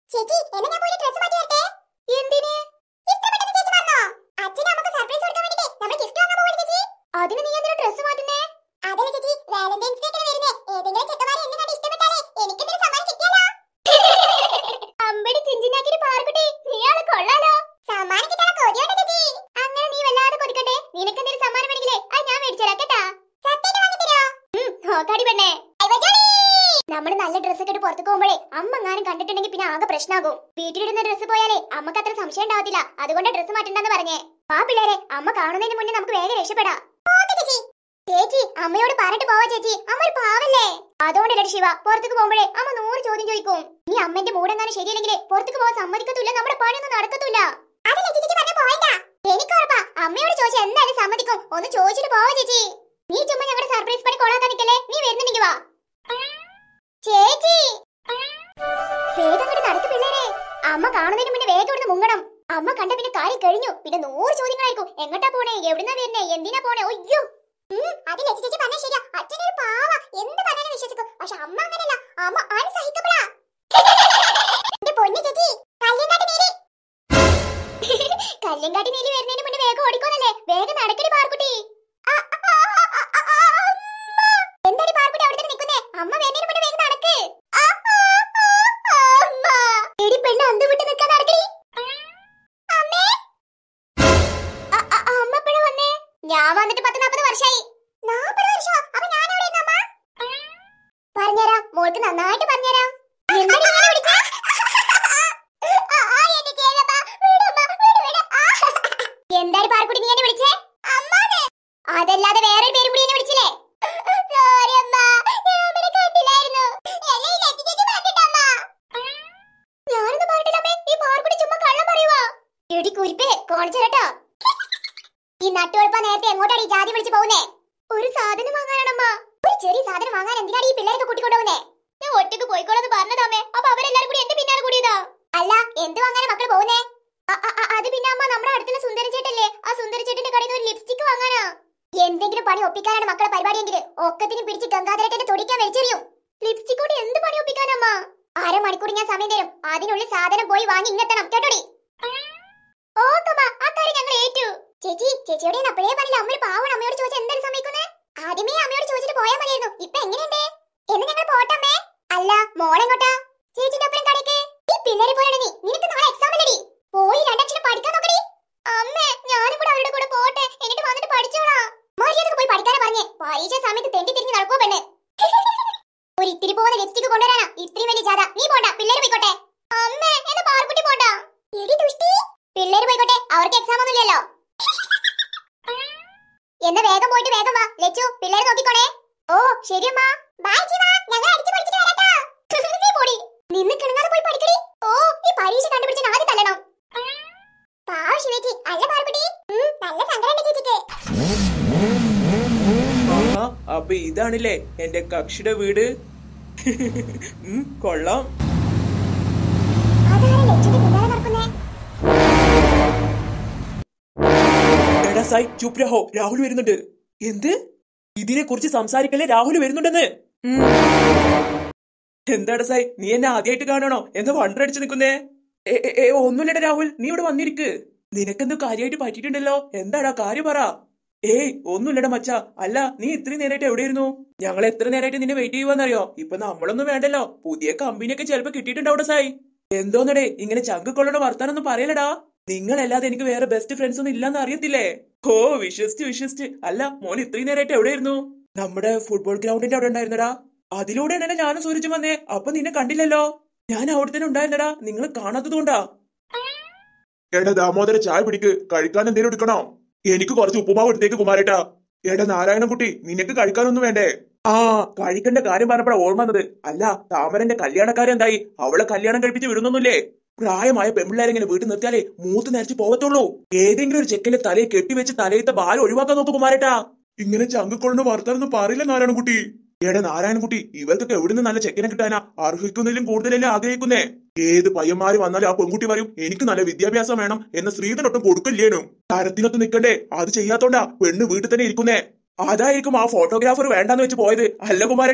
ചേച്ചി എന്നെ ഞാൻ പോയി ഡ്രസ് മാറ്റി വരട്ടെ. എന്തിന്? ഇഷ്ടപ്പെട്ടത് ചേച്ചി പറഞ്ഞോ? അച്ഛൻ നമുക്ക് സർപ്രൈസ് കൊടുക്കാൻ വേണ്ടിട്ട് നമ്മൾ ഗിഫ്റ്റ് വാങ്ങാൻ പോവാണ് ചേച്ചി. അതിന് നീ എന്തിനാ ഡ്രസ് മാറ്റുന്നേ? അതല്ല ചേച്ചി, വാലന്റൈൻസ് ഡേ ഒക്കെ വരുന്നേ. ഏതെങ്കിലും ചെക്കന്മാരെ എന്നെ കണ്ട് ഇഷ്ടപ്പെട്ടാലേ എനിക്ക് എന്തെങ്കിലും സമ്മാനം കിട്ടിയാലോ. അമ്പടി ചിഞ്ചിനാക്കിട്ട് പാർക്കുട്ടി, നീയാള് കൊള്ളാലോ. സമ്മാനം കിട്ടാൻ കൊതിയുണ്ട് ചേച്ചി. അങ്ങനെ നീ വല്ലാതെ കൊതിക്കട്ടെ. നിനക്ക് എന്തെങ്കിലും സമ്മാനം വേണമെങ്കിലേ അത് ഞാൻ മേടിച്ചേരാ കേട്ടാ. സത്യമായിട്ട് വാങ്ങിത്തരോ? നോക്കാടി പെണ്ണേ. നമ്മള് നല്ല ഡ്രസ് ഒക്കെ ഇട്ട് പുറത്തേക്ക് പോകുമ്പോഴേ അമ്മങ്ങാനും കണ്ടിട്ടുണ്ടെങ്കിൽ പിന്നെ ആകെ പ്രശ്നമാകും. വീട്ടിലിടുന്ന ഡ്രസ് പോയാലേ അമ്മക്ക് അത്ര സംശയം ഉണ്ടാവത്തില്ല. അതുകൊണ്ട് ഡ്രസ് മാറ്റണ്ടെന്ന് പറഞ്ഞേ. ആ പിള്ളേരെ അമ്മ കാണുന്നതിന് മുന്നേ നമുക്ക് വേഗം രക്ഷപ്പെടാം. ചേച്ചി അമ്മയോട് പറഞ്ഞിട്ട് പോവാ ചേച്ചി. അമ്മ ഒരു പാവല്ലേ. അതുകൊണ്ടല്ലേ ശിവ പുറത്തേക്ക് പോകുമ്പോഴേ അമ്മ 100 ചോദ്യം ചോദിക്കും. നീ അമ്മന്റെ മൂടെങ്ങാനും ശരിയല്ലെങ്കിൽ പുറത്തേക്ക് പോകാൻ സമ്മതിക്കത്തില്ല. നമ്മുടെ പണിയൊന്നും നടക്കത്തില്ല. എനിക്ക് ഉറപ്പാ അമ്മയോട് ചോദിച്ചാൽ എന്തായാലും സമ്മതിക്കും. ഒന്ന് ചോദിച്ചിട്ട് പോവാ ചേച്ചി. നീ ചുമ്മാ ഞങ്ങളുടെ സർപ്രൈസ് പണി കൊള്ളാക്കാൻ നിൽക്കല്ലേ. നീ വരുന്നുണ്ടെങ്കിൽ വാ ചേച്ചി. വേഗം നടക്ക് പിള്ളേരെ. അമ്മ കാണുന്നതിന് മുന്നേ വേഗം ഇവിടുന്ന് മുങ്ങണം. അമ്മ കണ്ട പിന്നെ കാര്യം കഴിഞ്ഞു. പിന്നെ 100 ചോദ്യങ്ങളായിരിക്കും. എങ്ങോട്ടാ പോണേ, എവിടുന്നാ വരുന്നേ, എന്തിനാ പോണേ. അയ്യോ അതിൽ ചേച്ചി പറഞ്ഞ ശരിയാ. അച്ഛനൊരു പാവ, എന്ത് പറഞ്ഞാലും വിശ്വസിക്കും. പക്ഷെ അമ്മ അങ്ങനെയല്ല. അമ്മ അൺസഹിക്കപ്പെടാ. എന്റെ പൊന്നു ചേച്ചി, കല്യങ്കാട്ടി നീലി വരുന്നതിന് മുന്നേ വേഗം ഓടിക്കോന്നല്ലേ. വേഗം നടക്കടി പാർക്കുട്ടി. എന്താടി പാർക്കുട്ടി അവിടെ തന്നെ നിൽക്കുന്നേ? അമ്മ വരുന്നതിന് മുന്നേ വേഗം നടക്ക്. എടി പെണ്ണ് അന്ത് വിട്ട് നിൽക്കാൻ നടക്കടി. അമ്മ എപ്പോഴാ വന്നേ? ഞാൻ വന്നിട്ട് 10-40 വർഷമായി. 40 വർഷം? അപ്പൊ ഞാൻ എവിടെയാ അമ്മ? പറഞ്ഞുതരാം മോൾക്ക്, നന്നായിട്ട് പറഞ്ഞുതരാം. എന്താടി പാർക്കുട്ടി നീ എന്നെ വിളിച്ചേ? അതല്ലാതെ വേറൊരു പേരും കൂടി എന്നെ വിളിച്ചില്ലേ? ഞാനൊന്നും പറഞ്ഞിട്ടില്ലമ്മേ. ഈ പാർക്കുട്ടി ചുമ്മാ കള്ളം പറയുവാ. എടി കുരിപ്പേ കാണിച്ചു കേട്ടോ. ഈ നട്ടുവെളുപ്പാ നേരത്തെ എങ്ങോട്ടാണ് ഈ ജാതി വിളിച്ചു പോകുന്നേ? ഒരു സാധനം വാങ്ങാനാണമ്മ. ഒരു ചെറിയ സാധനം വാങ്ങാൻ എന്തിനാണ് ഈ പിള്ളേരൊക്കെ കൂട്ടിക്കൊണ്ടുപോകുന്നേ? ഞാൻ ഒറ്റക്ക് പോയിക്കോളെന്ന് പറഞ്ഞതാമേ. അപ്പൊ അവരെല്ലാരും കൂടി എന്റെ പിന്നാലെ കൂടിയതാ. അല്ല എന്ത് വാങ്ങാനാ മക്കൾ പോകുന്നേ? അത് പിന്നെ അമ്മ നമ്മുടെ അടുത്തുള്ള സുന്ദര ചേട്ടല്ലേ, ആ സുന്ദര ചേട്ടന്റെ കടയിൽ നിന്ന് ഒരു ലിപ്സ്റ്റിക് വാങ്ങാനാ. എന്തെങ്കിലും പണി ഒപ്പിക്കാനാണ് മക്കളെ പരിപാടിയെങ്കിൽ ഒക്കത്തിനും പിടിച്ച് ഗംഗാധരേട്ടന്റെ തൊടിക്കാൻ വലിച്ചെറിയും. ലിപ്സ്റ്റിക് കൊണ്ട് എന്ത് പണി ഒപ്പിക്കാനമ്മ? 1/2 മണിക്കൂർ ഞാൻ സമയം തരും. അതിനുള്ളിൽ സാധനം പോയി വാങ്ങി ഇങ്ങെത്തണം കേട്ടോടി. ഓക്കമ്മ, ആ കാര്യം ഞങ്ങൾ ഏറ്റു. ചേച്ചിയോടെ അപ്പോഴേ പറഞ്ഞില്ല അമ്മ പാവണം. അമ്മയോട് ചോദിച്ചാൽ എന്തായാലും സമ്മതിക്കുന്നേ? ആദ്യമേ അമ്മയോട് ചോദിച്ചിട്ട് പോയാൽ മതിയായിരുന്നു. ഇപ്പൊ എങ്ങനെയുണ്ട്? എന്ന് ഞങ്ങൾ പോട്ടമ്മേ. അല്ല മോളെങ്ങോട്ടാ? ചേച്ചിന്റെ ഒപ്പം കടയ്ക്ക്. ഈ പിള്ളേരെ പോയാണ് നീ. നിനക്ക് നാളെ എക്സാം അല്ലടി. പോയി 2 അക്ഷരം പഠിക്കാൻ നോക്കടി. അമ്മേ ഞാനും കൂടെ അവരുടെ കൂടെ പോട്ടെ. എന്നിട്ട് വന്നിട്ട് പഠിച്ചോളാം. മര്യാദക്ക് പോയി പഠിക്കാനാ പറഞ്ഞേ. പരീക്ഷ സമയത്ത് തെണ്ടി തിരിഞ്ഞ് നടക്കുവോ പെണ്ണ്? ഒരു ഇത്തിരി പോകുന്ന ലിപ്സ്റ്റിക് കൊണ്ടുവരാനാ ഇത്രയും വലിയ ജാഥ. നീ പോണ്ട, പിള്ളേര് പോയിക്കോട്ടെ. അമ്മേ എന്നെ പാർക്കുട്ടി പോണ്ട. പിള്ളേര് പോയിക്കോട്ടെ, അവർക്ക് എക്സാം ഒന്നുമില്ലല്ലോ. എന്നാ വേഗം പോയിട്ട് വേഗം വാ ലച്ചു. പിള്ളേര് നോക്കിക്കോണേ. ഓ ശരിയമ്മ. ബൈ ജീവ, ഞങ്ങൾ അടിച്ചു പഠിച്ചിട്ട് വരാട്ടോ. നീ പോടി. നിന്ന് കിണങ്ങാതെ പോയി പഠിക്കടി. ഓ ഈ പരീക്ഷ കണ്ടുപിടിച്ചാൽ ആദ്യം തല്ലണം. പാവ ശിവേച്ചി. അല്ല പാർക്കുട്ടി, നല്ല സങ്കടം ചേച്ചിക്ക്. അപ്പൊ ഇതാണല്ലേ എന്റെ കക്ഷിയുടെ വീട്. കൊള്ളാം. സായ് ചുപ് രഹോ, രാഹുൽ വരുന്നുണ്ട്. എന്ത്? ഇതിനെ കുറിച്ച് സംസാരിക്കല്ലേ? രാഹുൽ വരുന്നുണ്ടെന്ന്. എന്താടാ സായ്, നീ എന്നെ ആദ്യമായിട്ട് കാണണോ? എന്താ വണ്ടടിച്ച് നിൽക്കുന്നേ? ഒന്നുമില്ലടാ രാഹുൽ, നീ ഇവിടെ വന്നിരിക്ക്. നിനക്കെന്തോ കാര്യമായിട്ട് പറ്റിയിട്ടുണ്ടല്ലോ. എന്താടാ കാര്യം പറ. ഒന്നുമില്ലടാ മച്ച. അല്ല നീ ഇത്രയും നേരമായിട്ട് എവിടെയായിരുന്നു? ഞങ്ങൾ എത്ര നേരമായിട്ട് നിന്നെ വെയിറ്റ് ചെയ്യുവാന്നറിയോ? ഇപ്പൊ നമ്മളൊന്നും വേണ്ടല്ലോ. പുതിയ കമ്പനിയൊക്കെ ചിലപ്പോ കിട്ടിയിട്ടുണ്ടാവും സായ്. എന്തോന്നടേ ഇങ്ങനെ ചങ്ക് കൊള്ളണ വർത്താനൊന്നും പറയലടാ. നിങ്ങളല്ലാതെ എനിക്ക് വേറെ ബെസ്റ്റ് ഫ്രണ്ട്സ് ഒന്നും ഇല്ലാന്ന് അറിയത്തില്ലേ? ഓ വിശ്വസിച്ച്. അല്ല മോൻ ഇത്രയും നേരമായിട്ട് എവിടെയായിരുന്നു? നമ്മുടെ ഫുട്ബോൾ ഗ്രൗണ്ടിന്റെ അവിടെ ഉണ്ടായിരുന്നടാ. അതിലൂടെ തന്നെ ഞാനും സൂരജും വന്നേ. അപ്പൊ നിന്നെ കണ്ടില്ലല്ലോ. ഞാൻ അവിടെ തന്നെ ഉണ്ടായിരുന്നടാ. നിങ്ങൾ കാണാത്തതുകൊണ്ടാ. എടാ ദാമോദര ചായ പിടിക്ക്. കഴിക്കാൻ എന്തേലും എടുക്കണോ? എനിക്ക് കുറച്ച് ഉപ്പുമാവ് എടുത്തേക്ക് കുമാരേട്ടാ. എടാ നാരായണൻകുട്ടി, നിനക്ക് കഴിക്കാനൊന്നും വേണ്ടേ? കഴിക്കേണ്ട കാര്യം പറഞ്ഞപ്പോഴാ ഓർമ്മ വന്നത്. അല്ല താമരന്റെ കല്യാണക്കാരൻ എന്തായി? അവളെ കല്യാണം കഴിപ്പിച്ച് വിടുന്നൊന്നുമില്ലേ? പ്രായമായ പെമ്പിള്ളേരെങ്ങനെ വീട്ടിൽ നിർത്തിയാലേ മൂത്ത് നരച്ച് പോകത്തുള്ളൂ. ഏതെങ്കിലും ഒരു ചെക്കന്റെ തലയെ കെട്ടിവെച്ച് തലയത്തെ ബാൽ ഒഴിവാക്കാൻ നോക്കൂ കുമാരേട്ടാ. ഇങ്ങനെ ചങ്കക്കൊള്ളുന്ന വർത്താനൊന്നും പറയില്ല നാരായണൻകുട്ടി. എടാ നാരായണൻകുട്ടി, ഇവർക്കൊക്കെ എവിടുന്ന് നല്ല ചെക്കനെ കിട്ടാനാ? അർഹിക്കുന്നതിലും കൂടുതലല്ലേ ആഗ്രഹിക്കുന്നേ? ഏത് പയ്യന്മാര് വന്നാലും ആ പെൺകുട്ടി പറയും എനിക്ക് നല്ല വിദ്യാഭ്യാസം വേണം എന്ന സ്ത്രീധനൊട്ടും കൊടുക്കില്ലേനും. തരത്തിനൊത്ത് നിക്കണ്ടേ? അത് ചെയ്യാത്തോണ്ടാ പെണ്ണ് വീട്ടിൽ തന്നെ ഇരിക്കുന്നേ. അതായിരിക്കും ആ ഫോട്ടോഗ്രാഫർ വേണ്ടാന്ന് വെച്ച് പോയത്. അല്ല കുമാരേട്ടാ?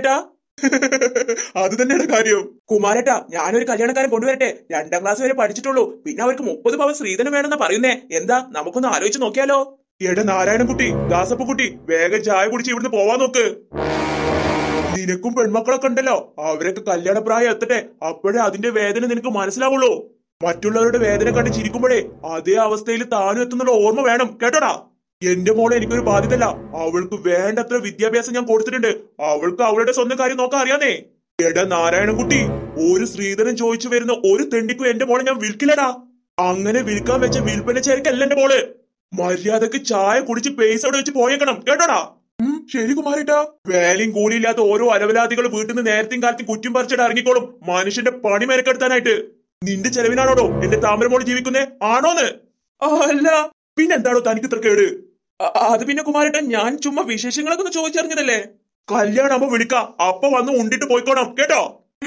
അത് തന്നെയാണ് കാര്യം. കുമാരേട്ടാ, ഞാനൊരു കല്യാണക്കാരൻ കൊണ്ടുവരട്ടെ. 2ാം ക്ലാസ് വരെ പഠിച്ചിട്ടുള്ളൂ. പിന്നെ അവർക്ക് 30 പവൻ സ്ത്രീധനം വേണമെന്നാ പറയുന്നേ. എന്താ, നമുക്കൊന്ന് ആലോചിച്ച് നോക്കിയാലോ? എടാ നാരായണൻകുട്ടി, ദാസപ്പൻകുട്ടി, വേഗം ചായ കുടിച്ച് ഇവിടുന്ന് പോവാൻ നോക്ക്. നിനക്കും പെൺമക്കളൊക്കെ ഉണ്ടല്ലോ, അവരൊക്കെ കല്യാണപ്രായം എത്തട്ടെ. അപ്പോഴേ അതിന്റെ വേദന നിനക്ക് മനസ്സിലാവുള്ളൂ. മറ്റുള്ളവരുടെ വേദന കണ്ട് ചിരിക്കുമ്പോഴേ അതേ അവസ്ഥയിൽ താനും എത്തുന്നുള്ള ഓർമ്മ വേണം, കേട്ടോടാ. എന്റെ മോളെ എനിക്കൊരു ബാധ്യതല്ല. അവൾക്ക് വേണ്ടത്ര വിദ്യാഭ്യാസം ഞാൻ കൊടുത്തിട്ടുണ്ട്. അവൾക്ക് അവളുടെ സ്വന്തം കാര്യം നോക്കാൻ അറിയാന്നേ. എടാ നാരായണൻകുട്ടി, ഒരു സ്ത്രീധനം ചോദിച്ചു വരുന്ന ഒരു തെണ്ടിക്കും എന്റെ മോളെ ഞാൻ വിൽക്കില്ലടാ. അങ്ങനെ വിൽക്കാൻ വെച്ച വിൽപ്പനച്ചേരിക്കല്ല എന്റെ മോള്. മര്യാദക്ക് ചായ കുടിച്ച് പൈസ അവിടെ വെച്ച് പോയേക്കണം, കേട്ടോടാ. ശരി കുമാരേട്ടാ. വേലയും കൂലിയില്ലാത്ത ഓരോ അലവലാദികൾ വീട്ടിൽ നിന്ന് നേരത്തെയും കാലത്തും കുറ്റും പറിച്ചിട്ട് ഇറങ്ങിക്കോളും മനുഷ്യന്റെ പണി മെനക്കെടുത്താനായിട്ട്. നിന്റെ ചെലവിനാണോടോ എന്റെ താമരമോള് ജീവിക്കുന്നേ? ആണോന്ന്? അല്ല, പിന്നെന്താണോ തനിക്ക് ഇത്ര കേട്? അത് പിന്നെ കുമാരേട്ടാ, ഞാൻ ചുമ്മാ വിശേഷങ്ങളൊക്കെ ഒന്ന് ചോദിച്ചറിഞ്ഞതല്ലേ. കല്യാണം ആവുമ്പോ വിളിക്ക, അപ്പൊ വന്ന് ഉണ്ടിട്ട് പോയിക്കോണം, കേട്ടോ.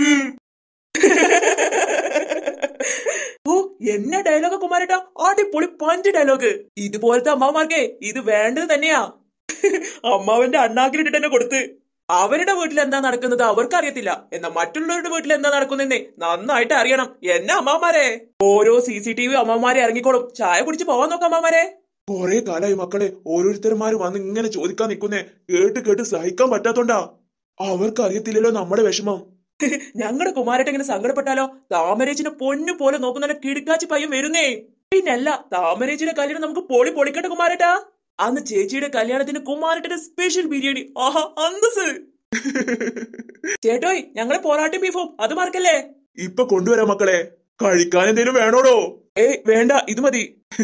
ഓ, എന്നെ ഡയലോഗ് കുമാരേട്ടാ, അടിപൊളി പഞ്ച് ഡയലോഗ്. ഇതുപോലത്തെ അമ്മാവന്മാർക്കേ ഇത് വേണ്ടത് തന്നെയാ. അമ്മാവന്റെ അണ്ണാക്കിലിട്ടിട്ട് തന്നെ കൊടുത്ത്. അവരുടെ വീട്ടിൽ എന്താ നടക്കുന്നത് അവർക്ക് അറിയത്തില്ല, എന്നാ മറ്റുള്ളവരുടെ വീട്ടിൽ എന്താ നടക്കുന്നതെന്നേ നന്നായിട്ട് അറിയണം. എന്നെ അമ്മാവന്മാരെ, ഓരോ CCTV അമ്മാവന്മാരെ ഇറങ്ങിക്കോളും. ചായ കുടിച്ച് പോവാൻ നോക്കാം അമ്മാവന്മാരെ. കൊറേ കാലായി മക്കളെ ഓരോരുത്തന്മാര് വന്ന് ഇങ്ങനെ ചോദിക്കാൻ നിൽക്കുന്നേ. കേട്ട് കേട്ട് സഹിക്കാൻ പറ്റാത്തോണ്ടാ. അവർക്ക് അറിയത്തില്ലല്ലോ നമ്മുടെ വിഷമം. ഞങ്ങളുടെ കുമാരേട്ട ഇങ്ങനെ സങ്കടപ്പെട്ടാലോ? താമരേച്ചിനെ പൊന്നു പോലെ നോക്കുന്ന കിടുക്കാച്ചി പയ്യൻ വരുന്നേ. പിന്നല്ല, താമരേച്ചിയുടെ കല്യാണം നമുക്ക് പൊളിക്കട്ടെ കുമാരേട്ടാ. അന്ന് ചേച്ചിയുടെ കല്യാണത്തിന് കുമാരേട്ടന്റെ സ്പെഷ്യൽ ബിരിയാണി. ആഹാ, അന്തസ്. ചേട്ടോയ്, ഞങ്ങളെ പൊറാട്ടയും ബീഫും അത് മറക്കല്ലേ. ഇപ്പൊ കൊണ്ടുവരാം മക്കളെ. കഴിക്കാൻ എന്തേലും വേണോടോ? ഏയ് വേണ്ട, ഇത് മതി.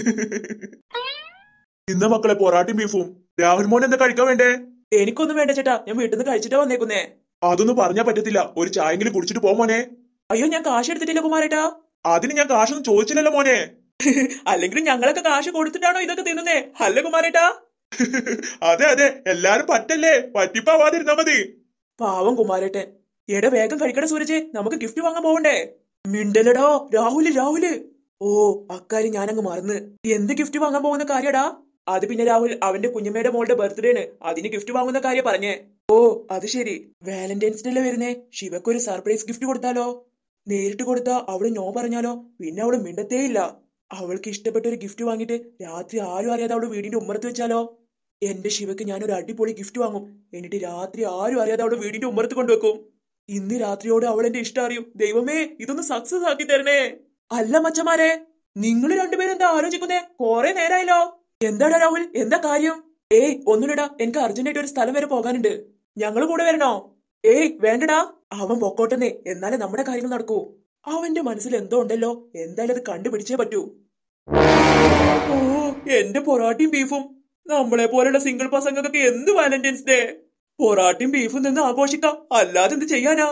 ഇന്ന മക്കളെ പൊറാട്ടയും ബീഫും. രാഹുൽ മോൻ എന്താ കഴിക്കാൻ വേണ്ടേ? എനിക്കൊന്നും വേണ്ട ചേട്ടാ, ഞാൻ വീട്ടിൽ നിന്ന് കഴിച്ചിട്ടാ വന്നേക്കുന്നേ. അതൊന്നും പറഞ്ഞാ പറ്റത്തില്ല. ഒരു ചായെങ്കിലും കുടിച്ചിട്ട് പോ മോനെ. അയ്യോ, ഞാൻ കാശ് എടുത്തിട്ടില്ല കുമാരേട്ടാ. അതിന് ഞാൻ കാശൊന്നും ചോദിച്ചില്ലല്ലോ മോനെ. അല്ലെങ്കിൽ ഞങ്ങളൊക്കെ കാശ് കൊടുത്തിട്ടാണോ ഇതൊക്കെ തിന്നുന്നേ? അല്ല കുമാരേട്ടാ. അതെ അതെ, എല്ലാരും പറ്റല്ലേ, പറ്റിപ്പാവാതിരുന്നാ മതി. പാവം കുമാരേട്ടൻ. എടാ വേഗം കഴിക്കട സൂരജ്, നമുക്ക് ഗിഫ്റ്റ് വാങ്ങാൻ പോകണ്ടേ? മിണ്ടലടോ രാഹുല്. ഓ, അക്കാര്യം ഞാനങ്ങ് മറന്ന്. എന്ത് ഗിഫ്റ്റ് വാങ്ങാൻ പോകുന്ന കാര്യടാ? അത് പിന്നെ രാഹുൽ അവന്റെ കുഞ്ഞമ്മയുടെ മോളുടെ ബർത്ത്ഡേന്, അതിന് ഗിഫ്റ്റ് വാങ്ങുന്ന കാര്യം പറഞ്ഞേ. ഓ, അത് ശരി. വാലന്റൈൻസ് ഡേ വരുന്നേ. ശിവക്കൊരു സർപ്രൈസ് ഗിഫ്റ്റ് കൊടുത്താലോ? നേരിട്ട് കൊടുത്താ അവള് നോ പറഞ്ഞാലോ? പിന്നെ അവള് മിണ്ടത്തേയില്ല. അവൾക്ക് ഇഷ്ടപ്പെട്ട ഒരു ഗിഫ്റ്റ് വാങ്ങിട്ട് രാത്രി ആരും അറിയാതെ അവള് വീടിന്റെ ഉമ്മറത്ത് വെച്ചാലോ? എന്റെ ശിവക്ക് ഞാനൊരു അടിപൊളി ഗിഫ്റ്റ് വാങ്ങും. എന്നിട്ട് രാത്രി ആരും അറിയാതെ അവള് വീടിന്റെ ഉമ്മറത്ത് കൊണ്ടുവെക്കും. ഇന്ന് രാത്രിയോട് അവൾ എന്റെ ഇഷ്ടം അറിയും. ദൈവമേ, ഇതൊന്ന് സക്സസ് ആക്കി തരണേ. അല്ല മച്ചമാരെ, നിങ്ങൾ രണ്ടുപേരും എന്താ ആലോചിക്കുന്നേ? കൊറേ നേരായല്ലോ. എന്താടാ രാഹുൽ, എന്താ കാര്യം? ഏയ് ഒന്നുമില്ലടാ, എനിക്ക് അർജന്റായിട്ട് ഒരു സ്ഥലം വരെ പോകാനുണ്ട്. ഞങ്ങൾ കൂടെ വരണോ? ഏയ് വേണ്ടടാ, അവൻ പൊക്കോട്ടെന്നേ, എന്നാലേ നമ്മുടെ കാര്യങ്ങൾ നടക്കൂ. അവന്റെ മനസ്സിൽ എന്തോ ഉണ്ടല്ലോ, എന്തായാലും അത് കണ്ടുപിടിച്ചേ പറ്റൂ. ഓ, എന്റെ പൊറാട്ടയും ബീഫും. നമ്മളെ പോലുള്ള സിംഗിൾ പസങ്ങൾക്കൊക്കെ എന്ത് വാലന്റൈൻസ് ഡേ? പൊറാട്ടയും ബീഫും നിന്ന് ആഘോഷിക്കാം, അല്ലാതെ എന്ത് ചെയ്യാനാ?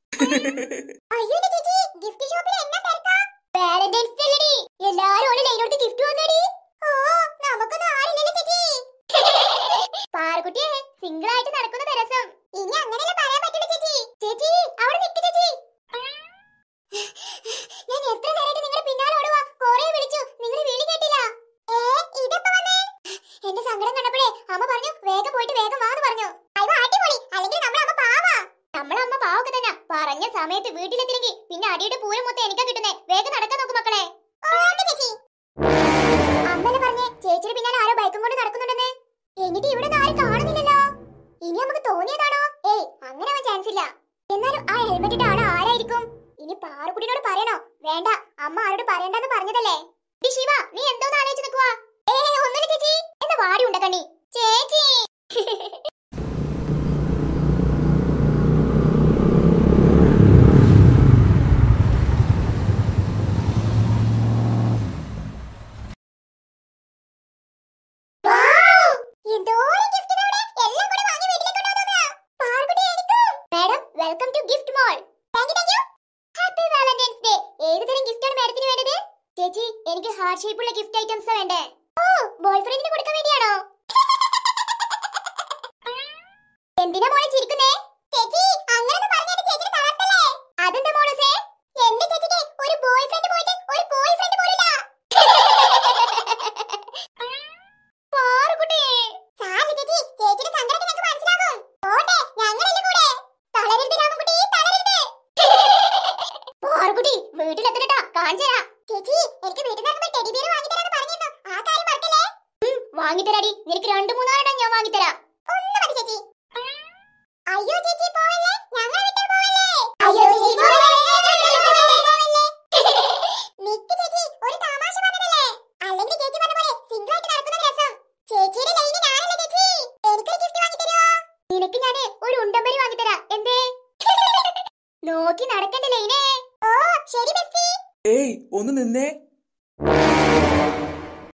പാറക്കുട്ടിയെ സിംഗിൾ ആയിട്ട് നടക്കുന്ന രസം. ഇനി അങ്ങനെയല്ല പറയാൻ പറ്റില്ല ചേച്ചി. ചേച്ചി അവിടെ നിൽക്ക് ചേച്ചി. ഞാൻ എത്ര നേരമായിട്ട് നിങ്ങളുടെ പിന്നാലെ ഓടുവാ. കൊറേ വിളിച്ചു, നിങ്ങൾ വിളി കേട്ടില്ല. ഇതെപ്പോ വന്നേ? എന്റെ സങ്കടം കണ്ടപ്പോഴേ അമ്മ പറഞ്ഞു വേഗം പോയിട്ട് വേഗം വാന്ന് പറഞ്ഞു. അയ്യോ അടിപൊളി. അല്ലെങ്കിൽ നമ്മളെ അമ്മ പാവാ. നമ്മളെ അമ്മ പാവൊക്കെ തന്നെ. പറഞ്ഞ സമയത്ത് വീട്ടിലെത്തില്ലെങ്കിൽ പിന്നെ അടിയുടെ പൂരം മൊത്തം എനിക്കാ കിട്ടുന്നേ. വേഗം നടക്കാൻ നോക്ക് മക്കളെ. ചേച്ചി അമ്മനെ പറഞ്ഞേ ചേച്ചിയുടെ പിന്നാലെ ആരോ ബൈക്കും കൊണ്ട് നടക്കുന്നുണ്ടെന്ന്. എന്നിട്ട് ഇവിടെ ആരും കാണുന്നില്ലല്ലോ. ഇനി നമുക്ക് തോന്നിയതാണോ? ഏയ്, അങ്ങനെ ആവാൻ ചാൻസ് ഇല്ല. എന്നാലും ആ ഹെൽമെറ്റ് ഇട്ട ആള് ആരായിരിക്കും? ഇനി പാറുകുട്ടിയോട് പറയണോ? വേണ്ട, അമ്മ ആരോട് പറയണ്ടെന്ന് പറഞ്ഞതല്ലേ. ശിവ, നീ എന്തോന്ന് ആലോചിച്ച് നിൽക്കുവാ? ഒന്നുമില്ല ചേച്ചി. എന്താ വാടി ഉണ്ടക്കണ്ണി ചേച്ചി. Welcome to gift mall. Thank you. Happy valentine's day. ഏത് തരം ഗിഫ്റ്റ് ആണ് മാഡത്തിന് വേണ്ടത്? ചേച്ചി, എനിക്ക് ഹാർട്ട് ഷേപ്പുള്ള ഗിഫ്റ്റ് ഐറ്റംസ് വേണ്ടേ. ഓ, ബോയ്ഫ്രണ്ടിന് കൊടുക്കാൻ വേണ്ടിയാണോ? എന്തിനാ മോളെ ചിരിക്കുന്നേ? ചേച്ചി അങ്ങനെയൊന്നും പറഞ്ഞാൽ ചേച്ചിയെ തളർത്തല്ലേ? അതെന്താ മോളൂസേ? എന്റെ ചേച്ചിക്ക് ഒരു ബോയ്ഫ്രണ്ട് പോയിട്ട് ഒരു ബോയ്ഫ്രണ്ട് പോലില്ല. പാറുകുട്ടി സാരി ചേച്ചി, ചേച്ചിയുടെ സങ്കടം ഞങ്ങൾക്ക് മനസ്സിലാകും. ഓട്ടെ, ഞങ്ങളില്ല കൂടെ. തളരരുത് രാമ. പാറുകുട്ടി വീട്ടിലെത്തണട്ടാ കാണിച്ചരാ. ചേച്ചി എനിക്ക് വീട്ടിൽ നിന്ന് ടെഡി ബിയർ വാങ്ങിത്തരാന്ന് പറഞ്ഞിരുന്നു. ആ കാര്യം മറക്കല്ലേ. വാങ്ങിത്തരാടി, നിനക്ക് 2-3 ഞാൻ വാങ്ങിത്തരാം. ഒന്ന് മതി ചേച്ചി. അയ്യോ ചേച്ചി പോവല്ലേ, ഞങ്ങൾ വിട്ടു പോവല്ലേ. അയ്യോ ചേച്ചി പോവല്ലേ. നിക്ക് ചേച്ചി, ഒരു തമാശ പറഞ്ഞതല്ലേ. അല്ലെങ്കിൽ ചേച്ചി പറഞ്ഞ പോലെ സിംഗിൾ ആയിട്ട് നടക്കുന്നത് രസം. ചേച്ചിയുടെ ലൈന് ഞാനല്ലേ ചേച്ചി. എനിക്കൊരു ഗിഫ്റ്റ് വാങ്ങിത്തരുമോ? നിനക്ക് ഞാൻ ഒരു ഉണ്ടമ്പരി വാങ്ങിത്തരാം. എന്തേ? നോക്കി നടക്കണ്ടേ ലൈനേ. ഓ ശരി ബെസ്റ്റി. ഏയ് ഒന്ന് നിന്നേ.